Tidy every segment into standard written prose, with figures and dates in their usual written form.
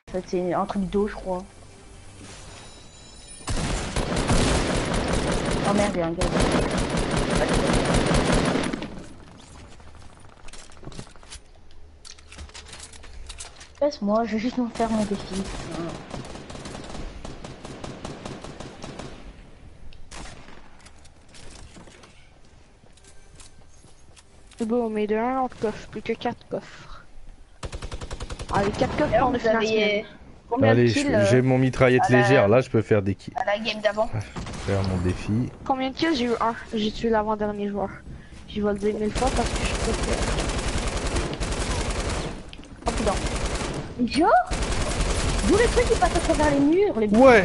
En fait, c'est un truc d'eau, je crois. Oh merde, il y a un gars. Laisse-moi, je vais juste me faire mon défi. C'est bon, mais de 1 autre coffre, plus que 4 coffres. Allez, 4 coffres Alors, pour le vous avez financement. combien de Allez, kills j'ai mon mitraillette à la- légère, là je peux faire des kills. à la game d'avant? Faire mon défi. Combien de kills? J'ai eu 1. J'ai tué l'avant-dernier joueur. Je vais le dire 1000 fois parce que je préfère. Oh putain. Genre d'où les trucs qui passent à travers les murs, les... Ouais.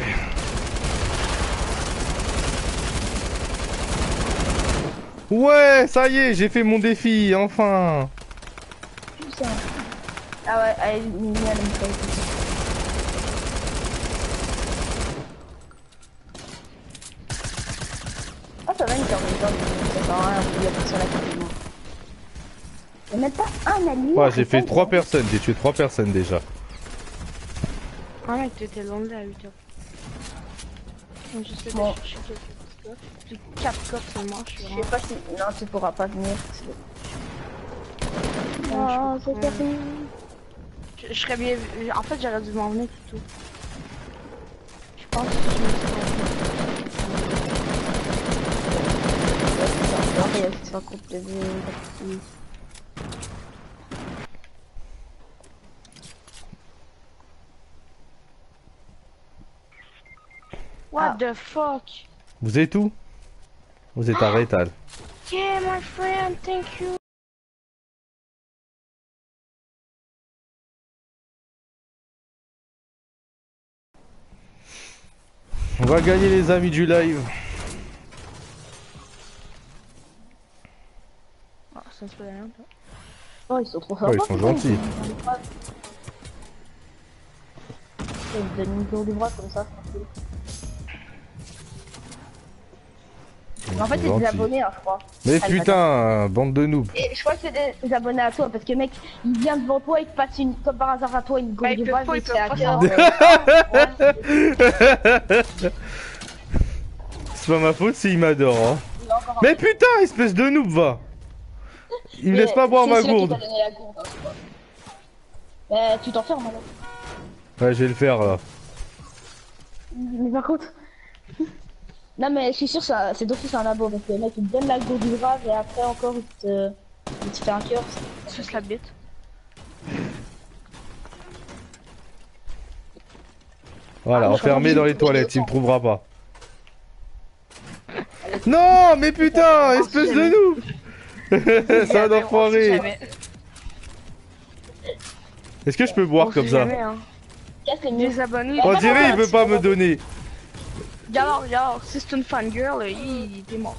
Ouais, ça y est, j'ai fait mon défi, enfin. Putain. Ah ouais, allez, Mimi, elle aime pas. Ah ça va, une carte de temps, ça sert à rien, il y a personne à côté de moi. Y'a même pas un allié. Ouais, j'ai fait 3 personnes, j'ai tué 3 personnes déjà. Ah mec, t'étais loin de là à 8h. J'essaie de Bon. chercher quelques petits coffres. Plus 4 coffres seulement, je suis Je vraiment... sais pas si... Non, tu pourras pas venir. Ah, c'est terminé. Je serais bien... En fait, j'aurais dû m'en venir plutôt. Je pense que je me suis Ça complet. What the fuck? Vous êtes où? Vous êtes à Rétal. Yeah, my friend, thank you. On va gagner les amis du live. Oh, ça se fait rien. Oh, ils sont trop forts. Ouais, ils sont gentils. Ils me donnent une tour du bras comme ça. Mais en fait, c'est des abonnés, hein, je crois. Mais Ah, putain, bande de noobs. Et je crois que c'est des abonnés à toi parce que mec, il vient devant toi, il te passe une, comme par hasard à toi une Bah, gourde il de peut bras, pas, il il te peut fait un pas cœur. C'est pas ma faute s'il m'adore. Hein. Mais putain, espèce de noob, va. Il me laisse pas boire ma gourde. Bah, tu t'enfermes alors. Ouais, je vais le faire là. Mais par contre... Non mais je suis sûr que c'est d'office un abo parce que le mec il te donne la gourde du bras et après encore il te fait un cœur. Suce la bite. Voilà, Ah, mais enfermé je dans les crois que toilettes, il me trouvera pas. Non, mais putain, espèce de noob. C'est un enfoiré. Est-ce que je peux boire comme ça? Jamais, hein. Casse les murs. Des abonnés. On dirait il veut pas me donner. Regarde, si c'est une fangirl, il était mort.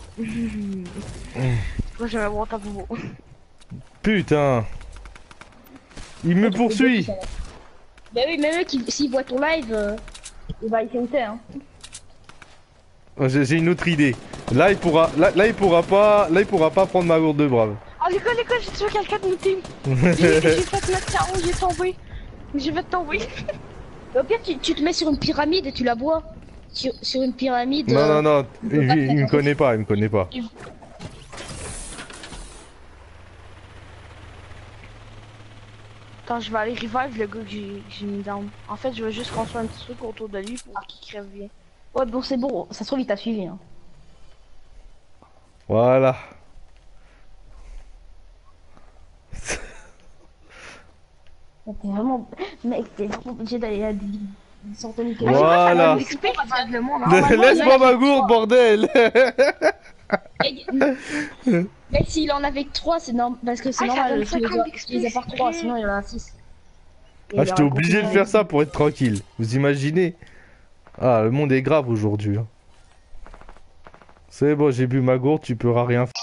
Moi, j'aimais voir ta bobo. Putain. Il me poursuit. Bah oui, mais mec, s'il voit ton live, il va y sauter, hein. J'ai une autre idée. Là il pourra pas prendre ma gourde de brave. Oh les gars, j'ai tué quelqu'un de mon team. J'ai fait mettre KO, j'ai tombé. Je vais tomber. Au pire, tu te mets sur une pyramide et tu la bois. Sur une pyramide. Non, il me connaît pas, il me connaît pas. Attends, je vais aller revive le gars que j'ai mis down. En fait, je vais juste construire un petit truc autour de lui pour qu'il crève bien. Ouais, bon, c'est bon, ça se trouve, il t'a suivi, hein. Voilà. T'es vraiment. Mec, t'es vraiment obligé d'aller à des centaines de kilomètres. Voilà. Laisse-moi ma gourde, bordel. Mec, s'il en avait que 3, c'est normal. Parce que c'est normal, il les a par 3, sinon il y en a 6. Ah, j'étais obligé de faire ça pour être tranquille. Vous imaginez? Ah, le monde est grave aujourd'hui. Hein. C'est bon, j'ai bu ma gourde, tu pourras rien faire.